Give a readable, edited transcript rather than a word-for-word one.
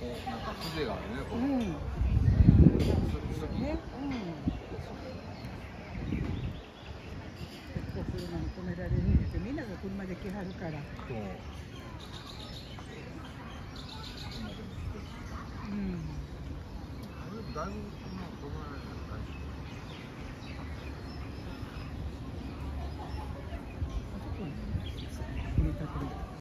なんか風情があるね、これ。 うん。ね、結構車も止められるんですよ。みんなが車で来はるから。 そう。 うん。 だいぶ車も止められるから大丈夫。 あそこに入れたくる。